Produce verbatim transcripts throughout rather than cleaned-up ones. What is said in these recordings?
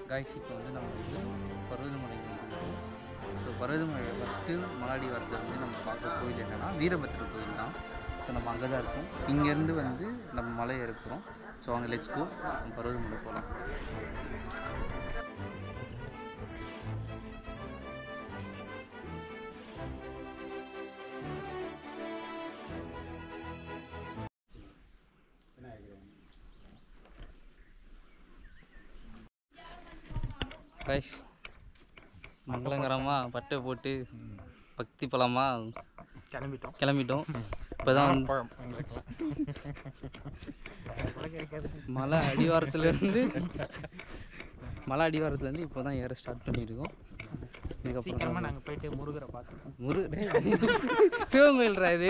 Guys இப்போ வந்து நம்ம வந்து பர்வதமலை வந்துருக்கோம். ஸோ பர்வதமலை ஃபஸ்ட்டு மலாடி வரது வந்து நம்ம பார்க்குற கோயில் என்னென்னா வீரபத்திர கோயில் தான். ஸோ நம்ம அங்கே தான் இருக்கோம். இங்கேருந்து வந்து நம்ம மலை ஏறுக்கிறோம். ஸோ அங்கே லெட்ஸ் கோ பர்வதமலை போகலாம். கைஸ் மங்களங்கரமாக பட்டை போட்டு பக்தி பழமாக கிளம்பிட்டோம் கிளம்பிட்டோம் இப்போ தான் வந்து மலை அடிவாரத்துலேருந்து மலை அடிவாரத்துலேருந்து இப்போ தான் ஏற ஸ்டார்ட் பண்ணியிருக்கோம். சீக்கிரமாக நாங்கள் போயிட்டு முருகரை பார்த்துருக்கோம். முரு சிவன் கோயில்ரா இது.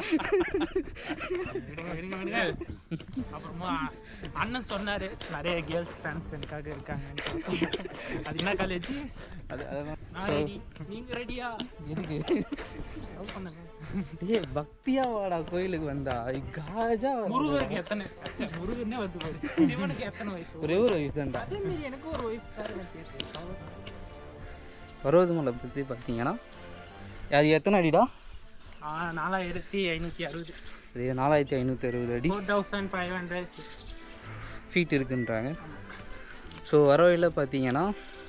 அப்புறமா அண்ணன் சொன்னார் நிறைய கேர்ள்ஸ் ஃபேன்ஸ் எனக்காக இருக்காங்கன்னு. அது என்ன காலேஜ்? அது அதுதான். நீங்கள் ரெடியா? எதுக்கு லவ் பண்ணுங்க. டே பக்தியா வாடா கோயிலுக்கு வந்தா காஜா. முருகருக்கு எத்தனை முருகனே வந்து போகுது. சிவனுக்கு எத்தனை வயசு? ஒரே ஒரு வயசு தான்டா. அதே மாதிரி எனக்கு ஒரு வயசு சார். பர்வதமலை பற்றி பார்த்தீங்கன்னா அது எத்தனை அடிடா? நாலாயிரத்தி ஐநூற்றி அறுபது அது நாலாயிரத்தி ஐநூற்றி அறுபது அடி four thousand five hundred feet இருக்குன்றாங்க. ஸோ வர வழியில் பார்த்தீங்கன்னா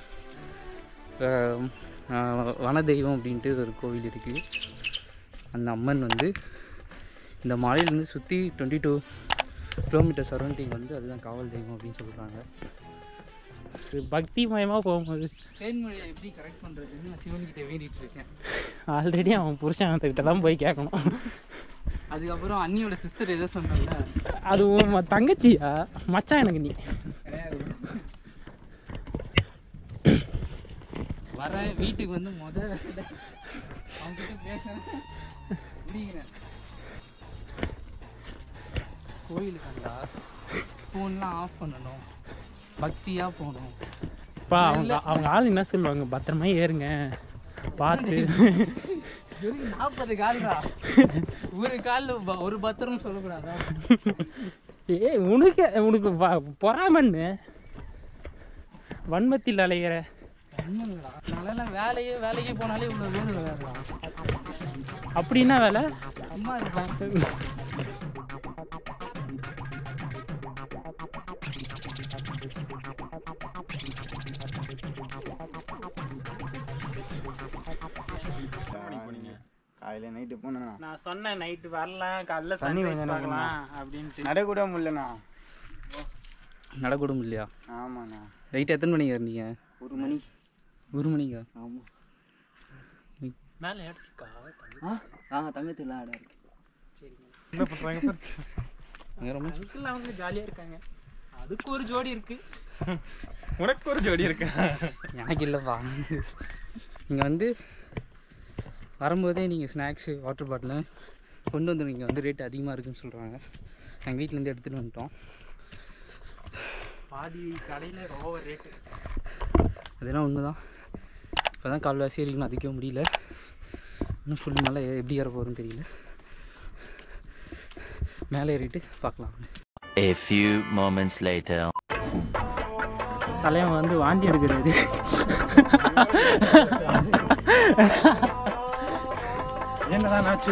வனதெய்வம் அப்படின்ட்டு ஒரு கோவில் இருக்குது. அந்த அம்மன் வந்து இந்த மலையிலேருந்து சுற்றி டுவெண்ட்டி டூ கிலோமீட்டர் சரௌண்டிங் வந்து அதுதான் காவல் தெய்வம் அப்படின்னு சொல்கிறாங்க. பக்தி மயமாக போகும்போது தேன்மொழியை எப்படி கரெக்ட் பண்ணுறதுன்னு நான் சிவன்கிட்ட வேண்டிகிட்டு இருக்கேன். ஆல்ரெடி அவன் புருஷன்கிட்ட தான் போய் கேட்கணும். அதுக்கப்புறம் அண்ணியோட சிஸ்டர் எதோ சொன்னால அது உன் தங்கச்சியா மச்சான் எனக்கு நீ கிடையாது. வர வீட்டுக்கு வந்து முத அவங்ககிட்ட பேசுகிறேன் முடிகிறேன். கோயிலுக்கு வந்தா ஃபோன்லாம் ஆஃப் பண்ணணும், பக்தியாக போகணும். பா அவங்க அவங்க ஆள் என்ன சொல்லுவாங்க, பத்திரமா ஏறுங்க பார்த்து. நாற்பது கால்டா, ஒரு காலில் ஒரு பத்திரம் சொல்லக்கூடாதா? ஏ உனக்கு உனக்கு பொறாமன்னு வன்மத்தில் அலைகிற நாளெல்லாம் வேலையே வேலைக்கு போனாலே இவ்வளோ வேலை விளையாடலாம். அப்படின்னா வேலை அம்மா இருப்பேன். காலையில் நைட்டு போனேண்ணா. நான் சொன்னேன் நைட்டு வரலாம், காலைல சன்ரைஸ் பார்க்கலாம் அப்படின்ட்டு. நடக்கூட முடியலண்ணா. நடக்கூடும் இல்லையா? ஆமாண்ணா. நைட்டு எத்தனை மணிக்கு இருந்தீங்க? ஒரு மணி. ஒரு மணிக்கா? ஆமாம். மேலே இருக்கா? ஆ ஆ தங்கத்தில் ஆடா இருக்கு. சரிங்க. என்ன பண்ணுறாங்க? ரொம்ப அதுக்குள்ள அவங்க ஜாலியாக இருக்காங்க. அதுக்கு ஒரு ஜோடி இருக்கு, உனக்கு ஒரு ஜோடி இருக்கு, எனக்கு இல்லைப்பா. நீங்கள் வந்து வரும்போதே நீங்கள் ஸ்நாக்ஸு வாட்டர் பாட்டிலு கொண்டு வந்து நீங்கள் வந்து ரேட் அதிகமாக இருக்குதுன்னு சொல்கிறாங்க. நாங்கள் வீட்டிலேருந்து எடுத்துகிட்டு வந்துட்டோம். பாதி கடையில் ஓவர் ரேட்டு. அதெல்லாம் உண்மை தான். இப்போ தான் கால்வாசி ஏறிக்கணும், அதிக்க முடியல. இன்னும் ஃபுல் மேலே எப்படி ஏற போகிறதுன்னு தெரியல. மேலே ஏறிட்டு பார்க்கலாம். A few moments later. தலைவன் வந்து வாந்தி எடுக்கிறாரு. என்னதான் ஆச்சு?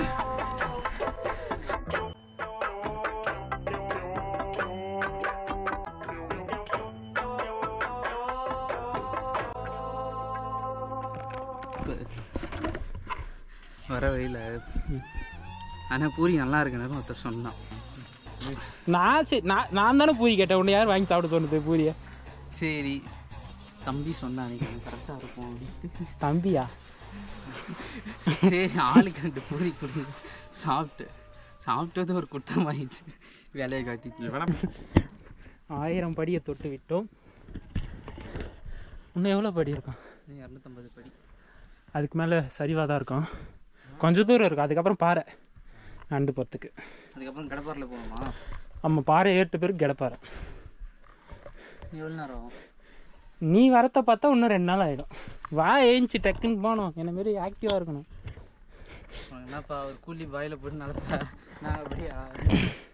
வர வழியில் ஆனால் பூரி நல்லா இருக்குன்னு ஒருத்தர் சொன்னான். நான் சரி நான் நான் தானே பூரி கேட்டேன், உன்னை யார் வாங்கி சாப்பிட தோணுது பூரியை? சரி தம்பி சொன்னா அன்றைக்கி கரெக்டாக இருக்கும் அப்படின்ட்டு. தம்பியா? சரி ஆளுக்கு ரெண்டு பூரி கொடுங்க. சாப்பிட்டு சாப்பிட்டது ஒரு குத்தம் ஆயிடுச்சு, வேலையை காட்டிச்சு. ஆயிரம் படியை தொட்டு விட்டோம். இன்னும் எவ்வளோ படி இருக்கும்? இரநூத்தம்பது படி. அதுக்கு மேலே சரிவாக தான் இருக்கும். கொஞ்சம் தூரம் இருக்கும், அதுக்கப்புறம் பாறை நடந்து போகிறதுக்கு. அதுக்கப்புறம் கடப்பாறையில் போகணுமா? நம்ம பாறை ஏறிட்ட பேருக்கு கிடப்பாறை. எவ்வளோ நேரம்? நீ வரத்தை பார்த்தா இன்னும் ரெண்டு நாள் ஆகிடும். வா ஏஞ்சி டக்குன்னு போகணும், என்ன மாரி ஆக்டிவாக இருக்கணும். என்னப்பா ஒரு கூலி வாயில் போட்டு நடப்பா நான் அப்படியா?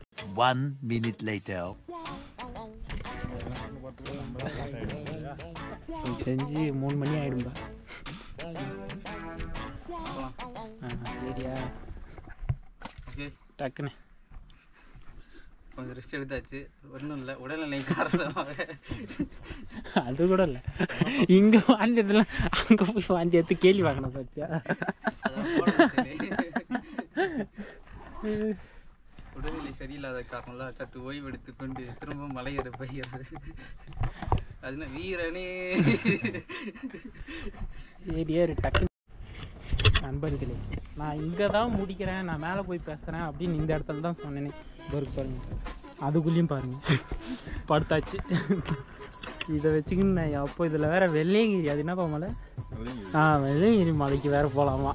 One minute later. எனக்கு தெரிஞ்சு மூணு மணி ஆகிடும்பா. ஆ சரியா ஓகே டக்குன்னு கொஞ்சம் ரெஸ்ட் எடுத்தாச்சு. ஒன்றும் இல்லை, உடல்நிலை காரணமாக. அது கூட இல்லை, இங்கே வாந்தியதெல்லாம் அங்கே போய் வாந்தி எடுத்து கேள்வி வாங்கின பார்த்தியா. உடல்நிலை சரியில்லாத காரணம்லாம் சற்று ஓய்வு எடுத்துக்கொண்டு திரும்ப மலையேற போகிறது. அதுனா வீரனே சரியா டக்கு. நண்பர்களே, நான் இங்கே தான் முடிக்கிறேன், நான் மேலே போய் பேசுகிறேன் அப்படின்னு இந்த இடத்துல தான் சொன்னேனே. இவருக்கு பாருங்கள், அதுக்குள்ளேயும் பாருங்கள் படுத்தாச்சு. இதை வச்சுக்கின்னு நான் அப்போ இதில் வேறு வெள்ளையங்கிரி, அது என்னப்பா மலை? ஆ வெள்ளையங்கிரி மலைக்கு வேறு போகலாமா?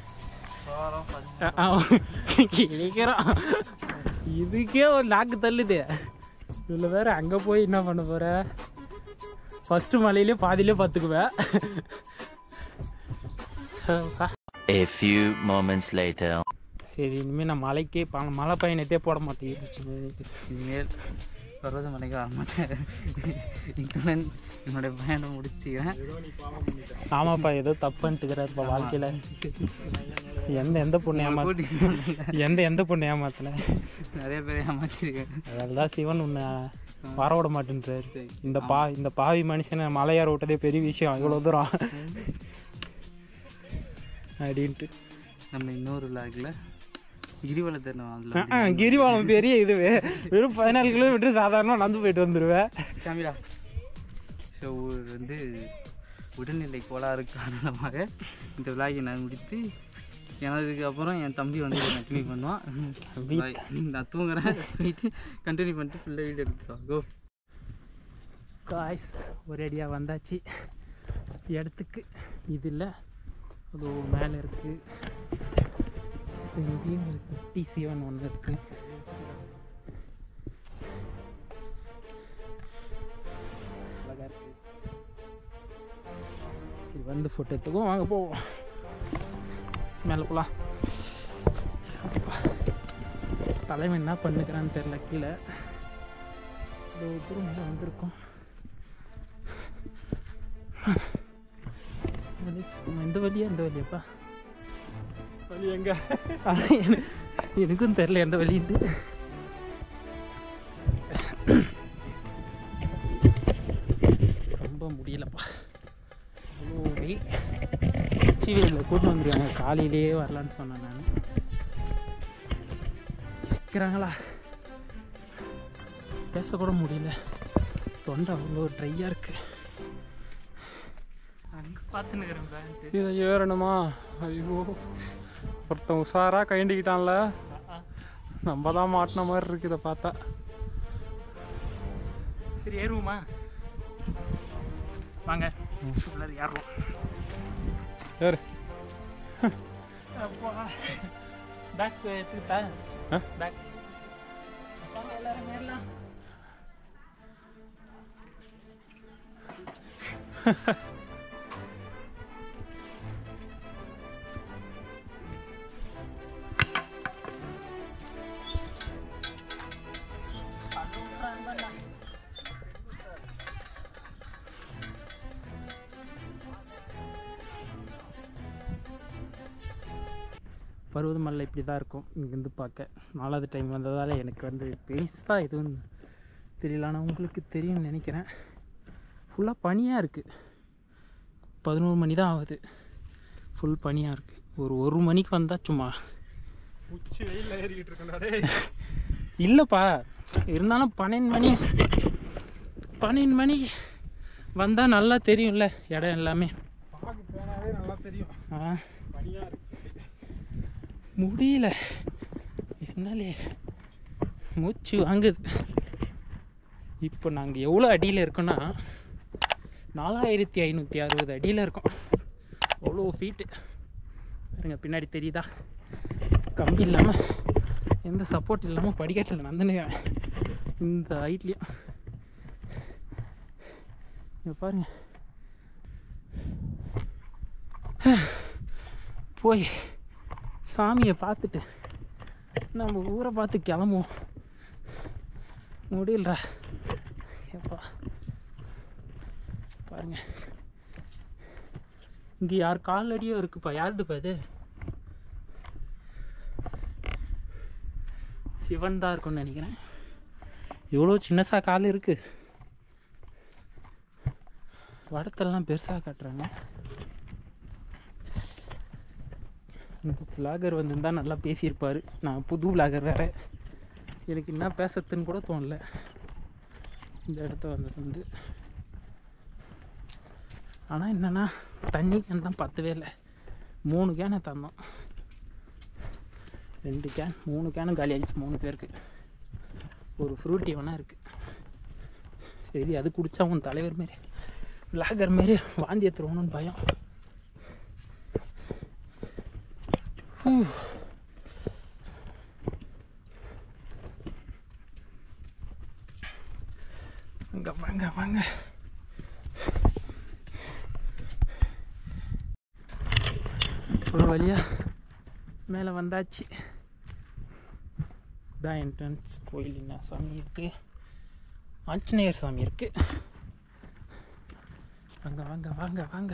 கிளிக்கிறோம், இதுக்கே ஒரு நாக்கு தள்ளுது. இதில் வேறு அங்கே போய் என்ன பண்ண போகிற? ஃபஸ்ட்டு மலையிலே பாதியிலே பார்த்துக்குவேன். A few moments later. சரி, இனிமேல் நான் மலைக்கே ப மலை பயணத்தே போட மாட்டேன். இனிமேல் பர்வதமலைக்கு வர மாட்டேன். இத்துடன் என்னுடைய பயணம் முடிச்சுக்கிறேன். ஆமாப்பா, ஏதோ தப்புன்ட்டுக்கிறாருப்பா வாழ்க்கையில். எந்த எந்த பொண்ணு ஏமாத்தி எந்த எந்த பொண்ணு ஏமாத்தலை? நிறைய பேர் ஏமாற்றிருக்கேன். அதெல்லாம் சிவன் உன்னை வர விட மாட்டேன்றார். இந்த பா இந்த பாவி மனுஷனை மலையாற விட்டதே பெரிய விஷயம், இவ்வளோ தூரம் அப்படின்ட்டு. நம்ம இன்னொரு விளாகில் கிரிவலத்தை ஆ கிரிவலம் பெரிய இதுவே, வெறும் பதினாலு கிலோமீட்டர் சாதாரணமாக நடந்து போயிட்டு வந்துடுவேன். கேமரா ஸோ வந்து உடல்நிலை கோளாறு காரணமாக இந்த விளாகை நான் முடித்து எனதுக்கு அப்புறம் என் தம்பி வந்து கண்டினியூ பண்ணுவான். நான் தூங்குறேன், போயிட்டு கண்டினியூ பண்ணிட்டு ஃபுல்லாக வீடியோ எடுத்துருவான். கோ காய்ஸ், ஒரு அடியாக வந்தாச்சு இடத்துக்கு. இது இல்லை, அது மேலே இருக்குது. இங்கேயும் ஒரு குட்டி சிவன் ஒன்று இருக்குது. அழகாக இருக்குது. இது வந்து ஃபோட்டோ எடுத்துக்கும், வாங்க போவோம் மேலே போகலாம். தலைவன் என்ன பண்ணுக்கிறான்னு தெரில. கீழே இவ்வளோ தூரம் மேலே வந்திருக்கோம். இந்த வழியா இந்த வழியாப்பா? வழி எங்க எனக்கும் தெரில எந்த வழின்ட்டு. ரொம்ப முடியலப்பா, அவ்வளோ வெயில். உச்சி வெயிலில் கூட்டு வந்துருக்காங்க, காலையிலேயே வரலான்னு சொன்னேன் நான். வைக்கிறாங்களா? பேசக்கூட முடியல, தொண்டை அவ்வளோ ட்ரையாக இருக்கு. அங்கே பார்த்துன்னு இதை ஏறணுமா? ஐயோ, ஒருத்தன் உஷாராக கைண்டிக்கிட்டான்ல, நம்ம தான் மாட்டின மாதிரி இருக்கு இதை பார்த்தா. சரி ஏறுவோமா? வாங்க ஏறுவோம். ஏறு. பேக் எடுத்துக்கிட்டா? பேக் வாங்க எல்லாரும் ஏறலாம். பருவதமலை இப்படி தான் இருக்கும் இங்கேருந்து பார்க்க. நாலாவது டைம் வந்ததால் எனக்கு வந்து பெருசாக எதுவும் தெரியல, ஆனால் உங்களுக்கு தெரியும்னு நினைக்கிறேன். ஃபுல்லாக பனியாக இருக்குது. பதினோரு மணி தான் ஆகுது, ஃபுல் பனியாக இருக்குது. ஒரு ஒரு மணிக்கு வந்தால் சும்மா உச்சி வெயில் ஏறிக்கிட்டு இருக்கே. இல்லைப்பா, இருந்தாலும் பன்னெண்டு மணி பன்னெண்டு மணி வந்தால் நல்லா தெரியும்ல இடம் எல்லாமே. நல்லா தெரியும். ஆ பனியாக இருக்கு, முடியல என்னாலே மூச்சு வாங்குது. இப்போ நாங்கள் எவ்வளோ அடியில் இருக்கோன்னா நாலாயிரத்தி ஐநூற்றி அறுபது அடியில் இருக்கோம். அவ்வளோ ஃபீட்டு பாருங்க, பின்னாடி தெரியுதா? கம்பி இல்லாமல், எந்த சப்போர்ட் இல்லாமல் படிக்கட்டில் நடந்துனுக்கிறேன் இந்த ஹைட்லேயும். இங்கே பாருங்க, போய் சாமியை பார்த்துட்டு நம்ம ஊரை பார்த்து கிளம்புவோம். முடியலடா எப்பா பாருங்க. இங்கே யார் காலடியோ இருக்குப்பா. யாருதுப்பா இது? சிவன் தான் இருக்கும்னு நினைக்கிறேன். எவ்வளோ சின்னசாக கால் இருக்குது. வடத்தெல்லாம் பெருசாக காட்டுறாங்க. இந்த விளாகர் வந்திருந்தால் நல்லா பேசியிருப்பார். நான் புது விளாகர் வேறு, எனக்கு என்ன பேசுறதுன்னு கூட தோணல. இந்த இடத்த வந்தது வந்து ஆனால் என்னென்னா தண்ணி கேன் தான் பத்தவே இல்லை. மூணு கேனை தந்தோம். ரெண்டு கேன் மூணு கேனும் காலி ஆகிடுச்சு மூணு பேருக்கு. ஒரு ஃப்ரூட்டி வேணா இருக்குது. சரி அது குடித்தா உன் தலைவர் மாரி விளாகர் மாரி வாந்தி எடுத்துருவோன்னு பயம். வாங்க வாங்க வாங்க. ஒரு வழியாக மேலே வந்தாச்சு. தான் என்ட்ரன்ஸ். கோயில் என்ன சாமி இருக்குது? ஆஞ்சநேயர் சாமி இருக்குது. வாங்க வாங்க வாங்க வாங்க.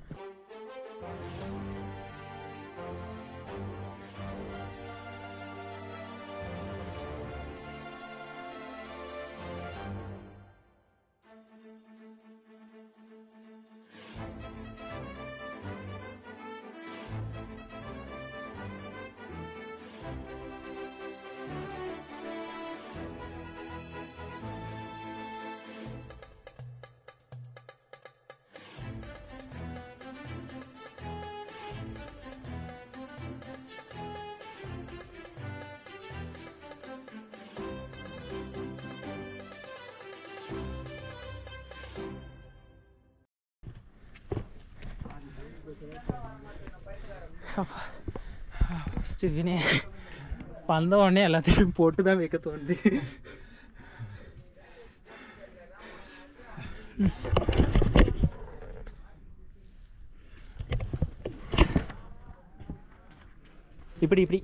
ஃபஸ்ட்டு வினே வந்த உடனே எல்லாத்தையும் போட்டு தான் வைக்க தோணுது. இப்படி இப்படி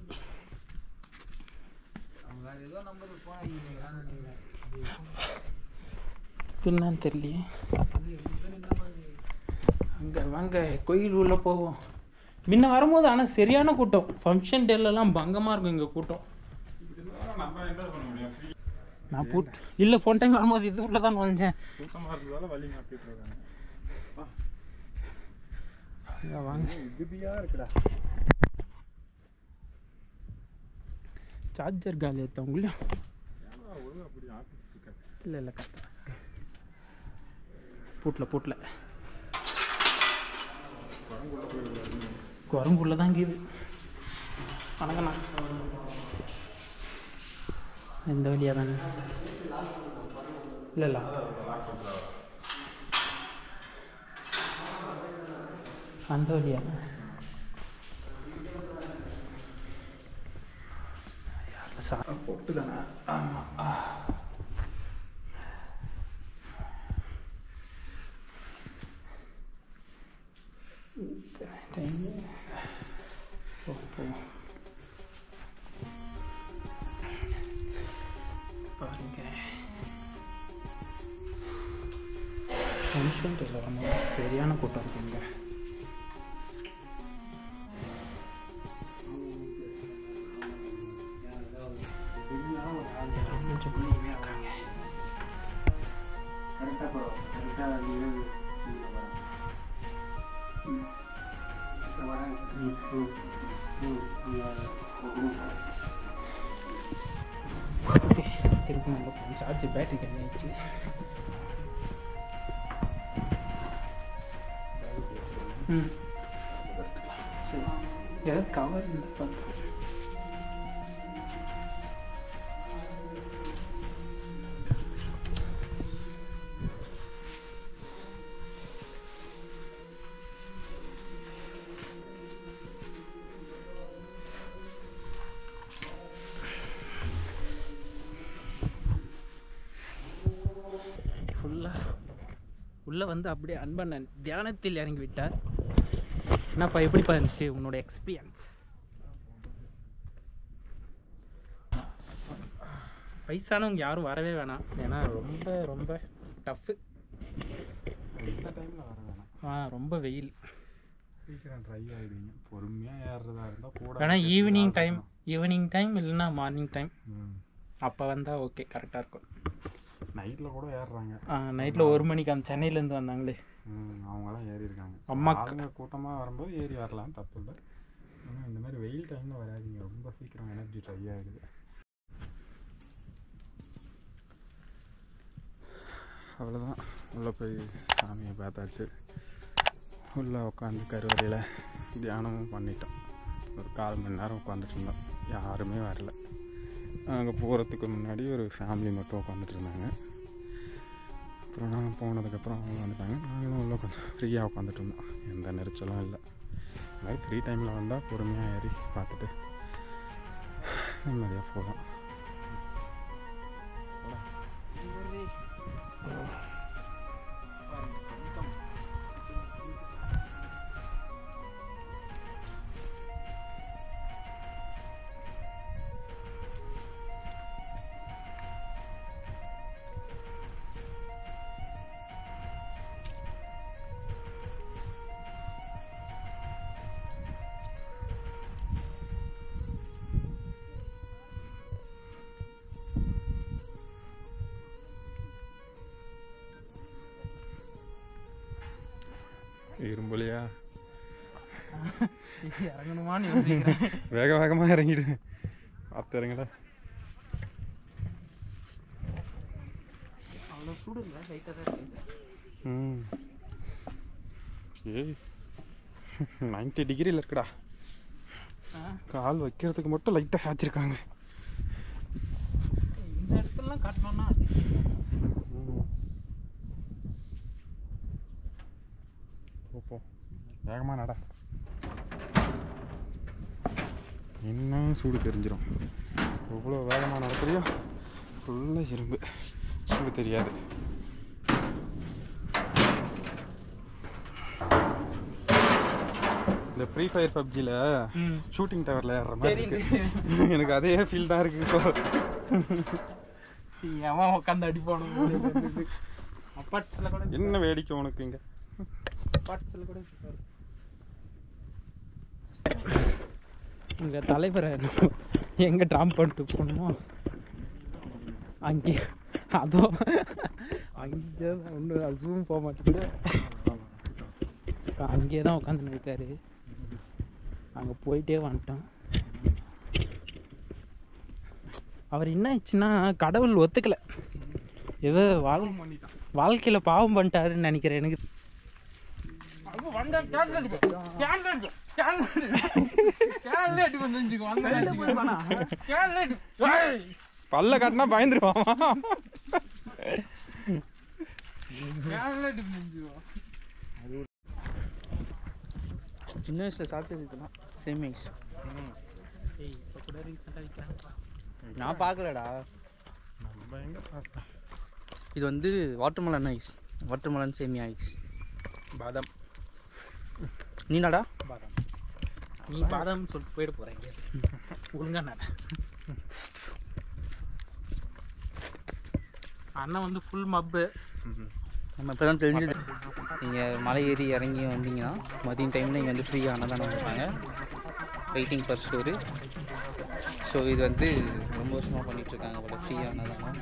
என்னன்னு தெரியலையே. அங்கே வாங்க கோயில் உள்ளே போவோம். முன்ன வரும்போது ஆனால் சரியான கூட்டம். ஃபங்க்ஷன் டேலெலாம் பங்கமாக இருக்கும் இங்கே கூட்டம். நான் போட்டு இல்லை போன டைம் வரும்போது இது உள்ள தான் நுழைஞ்சேன். வாங்க சார்ஜர் காலி ஏற்றவங்களையும் இல்லை இல்லை கரெக்டாக பூட்டில் பூட்டில் குரங்குள்ள தான் கீது. வணக்கண்ணா. இந்த வழியாக தானே? இல்லை இல்லை அந்த வழியா? போட்டு தானே? ஆமாம். பாருங்க ஃபங்க்ஷன் டேல வரும்போது சரியான கூட்டம் இருக்குங்க. திருப்பி நம்ம சார்ஜ் பேட்டரி கம்மியாயிடுச்சு. ம் சரி ஏதாவது கவர் இருந்தால் பார்த்தோம். உள்ளே வந்து அப்படியே அன்பண்ணன் தியானத்தில் இறங்கி விட்டார். என்னப்பா எப்படிப்பா இருந்துச்சு உன்னோட எக்ஸ்பீரியன்ஸ்? வயசானவங்க யாரும் வரவே வேணாம், ஏன்னா ரொம்ப ரொம்ப டஃப்பு. ஆ ரொம்ப வெயில். சீக்கிரம் ட்ரை ஆகிடுவீங்க. பொறுமையாக ஏறுறதா இருந்தால் கூட. ஆனால் ஈவினிங் டைம் ஈவினிங் டைம் இல்லைன்னா மார்னிங் டைம் அப்போ வந்தால் ஓகே கரெக்டாக இருக்கும். நைட்டில் கூட ஏறுறாங்க. ஆ நைட்டில் ஒரு மணிக்கு அந்த சென்னையிலேருந்து வந்தாங்களே அவங்களாம் ஏறி இருக்காங்க. அம்மா ஆளுங்க கூட்டமாக வரும்போது ஏறி வரலாம், தப்பு இல்லை. ஆனால் இந்த மாதிரி வெயில் டைமில் வராதிங்க, ரொம்ப சீக்கிரம் எனர்ஜி ட்ரை ஆகிடுது. அவ்வளோதான், உள்ளே போய் சாமியை பார்த்தாச்சு. உள்ளே உட்காந்து கருவறையில் தியானமும் பண்ணிட்டோம். ஒரு கால் மணி நேரம் உட்காந்துட்டு இருந்தோம், யாருமே வரல. அங்கே போகிறதுக்கு முன்னாடி ஒரு ஃபேமிலி மட்டும் உட்காந்துட்டு இருந்தாங்க. அப்புறம் நான் போனதுக்கப்புறம் அவங்க வந்துட்டாங்க. நாங்களும் உள்ள கொஞ்சம் ஃப்ரீயாக உட்காந்துட்டு இருந்தோம், எந்த நெரிச்சலும் இல்லை. இந்த மாதிரி ஃப்ரீ டைமில் வந்தால் பொறுமையாக ஏறி பார்த்துட்டு நிம்மதியாக போகலாம். இரும்புலையா இறங்கணுமான்னு யோசிக்கிறேன். வேக வேகமாக இறங்கிடு, பார்த்து இறங்கடா. அவ்வளோ சூடு இல்லை, லைட்டாக தான் இருக்குது. ம் ஏய் நைன்ட்டி டிகிரியில் இருக்குடா. கால் வைக்கிறதுக்கு மட்டும் லைட்டாக சாய்ச்சிருக்காங்க. இந்த இடத்துலலாம் காட்டணும்னா போ வேகமாக நட, இன்னும் சூடு தெரிஞ்சிடும். எவ்வளோ வேகமாக நடக்கிறியோ ஃபுல்லாக இரும்பு, சூடு தெரியாது. இந்த ஃப்ரீ ஃபயர் பப்ஜியில் ஷூட்டிங் டவரில் ஏறுற மாதிரி இருக்கு. எனக்கு அதே ஃபீல் தான் இருக்கு இப்போ. எவன் உட்காந்து அடிப்பானு அப்பாட்ஸில் கூட என்ன வேடிக்கை உனக்கு இங்கே? அப்பாட்ஸில் கூட இங்கே தலைவரை எங்கே ட்ராப் பண்ணிட்டு போகணுமோ அங்கே அதோ அங்கே தான் ஒன்று ஜூம் போக மாட்டேங்குது. அங்கேயே தான் உட்காந்துன்னு இருக்காரு. அங்கே போயிட்டே வந்துட்டான். அவர் என்ன ஆயிடுச்சுன்னா கடவுள் ஒத்துக்கலை, ஏதோ வாழ் வாழ்க்கையில் பாவம் பண்ணிட்டாருன்னு நினைக்கிறேன். எனக்கு பல்ல காட்டினா பயந்துருவான். சின்ன வயசில் சாப்பிட்டதுக்குலாம் சேம் ஐஸ். இப்போ கூட ரீசெண்டாக விற்கிறாங்கப்பா. நான் பார்க்கலடா. நம்ம எங்கே பார்த்தேன்? இது வந்து வாட்டர்மெலன் ஐஸ், வாட்டர்மெலன் சேமியா ஐஸ். பாதாம். நீனாடா? பாதாம். நீ பாதாம் சொல்லிட்டு போயிட போகிறீங்க, ஒழுங்கா நட. அண்ணன் வந்து ஃபுல் மப்பு. நம்ம இப்போ தான் தெரிஞ்சது, நீங்கள் மலை ஏறி இறங்கி வந்தீங்கன்னா மதியம் டைமில் இங்கே வந்து ஃப்ரீயாக அன்னதானம் பண்ணுறாங்க, வெயிட்டிங் ஃபார் ஸ்டோரு. ஸோ இது வந்து ரொம்ப வருஷமாக பண்ணிகிட்ருக்காங்க போல, ஃப்ரீயாக அன்னதானம்.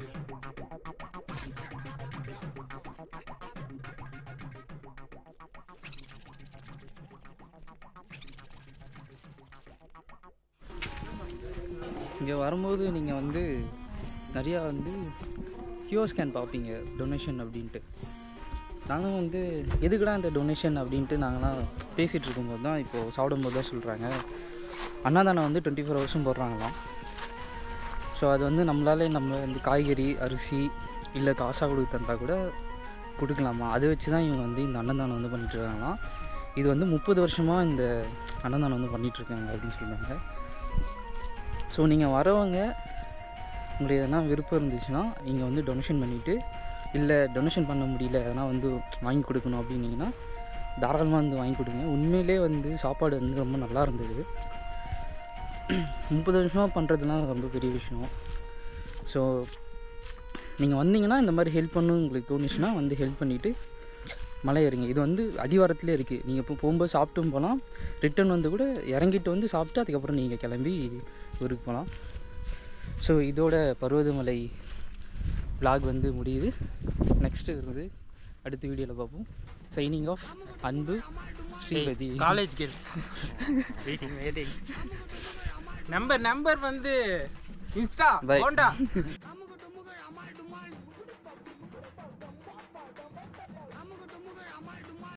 இங்கே வரும்போது நீங்கள் வந்து நிறையா வந்து கியூ ஆர் ஸ்கேன் பார்ப்பீங்க, டொனேஷன் அப்படின்ட்டு. நாங்களும் வந்து எதுக்குடா இந்த டொனேஷன் அப்படின்ட்டு நாங்களாம் பேசிகிட்டு இருக்கும்போது தான் இப்போது சாப்பிடும்போது தான் சொல்கிறாங்க, அன்னதானம் வந்து டுவெண்ட்டி ஃபோர் ஹவர்ஸும் போடுறாங்களாம். ஸோ அது வந்து நம்மளாலே நம்ம வந்து காய்கறி அரிசி இல்லை காசாக கொடுத்து தந்தால் கூட கொடுக்கலாமா, அதை வச்சு தான் இவங்க வந்து இந்த அன்னதானம் வந்து பண்ணிகிட்ருக்காங்களாம். இது வந்து முப்பது வருஷமாக இந்த அன்னதானம் வந்து பண்ணிகிட்ருக்காங்க அப்படின்னு சொல்கிறாங்க. ஸோ நீங்கள் வரவங்க உங்களுக்கு எதனா விருப்பம் இருந்துச்சுன்னா இங்கே வந்து டொனேஷன் பண்ணிவிட்டு, இல்லை டொனேஷன் பண்ண முடியல எதனா வந்து வாங்கி கொடுக்கணும் அப்படின்னீங்கன்னா தாராளமாக வந்து வாங்கி கொடுங்க. உண்மையிலே வந்து சாப்பாடு வந்து ரொம்ப நல்லா இருந்தது. முப்பது வருஷமாக பண்ணுறதுலாம் ரொம்ப பெரிய விஷயம். ஸோ நீங்கள் வந்தீங்கன்னா இந்த மாதிரி ஹெல்ப் பண்ணணும் உங்களுக்கு தோணுச்சுன்னா வந்து ஹெல்ப் பண்ணிவிட்டு மலை ஏறுங்க. இது வந்து அடிவாரத்துலேயே இருக்குது. நீங்கள் இப்போ போகும்போது சாப்பிட்டும் போகலாம், ரிட்டன் வந்து கூட இறங்கிட்டு வந்து சாப்பிட்டு அதுக்கப்புறம் நீங்கள் கிளம்பி ஊருக்கு போகலாம். ஸோ இதோட பர்வதமலை விளாக் வந்து முடியுது. நெக்ஸ்ட்டு வந்து அடுத்த வீடியோவில் பார்ப்போம். Signing off Anbu Sripathi. College girls waiting waiting number number வந்து இன்ஸ்டா Bye. ஹோண்டா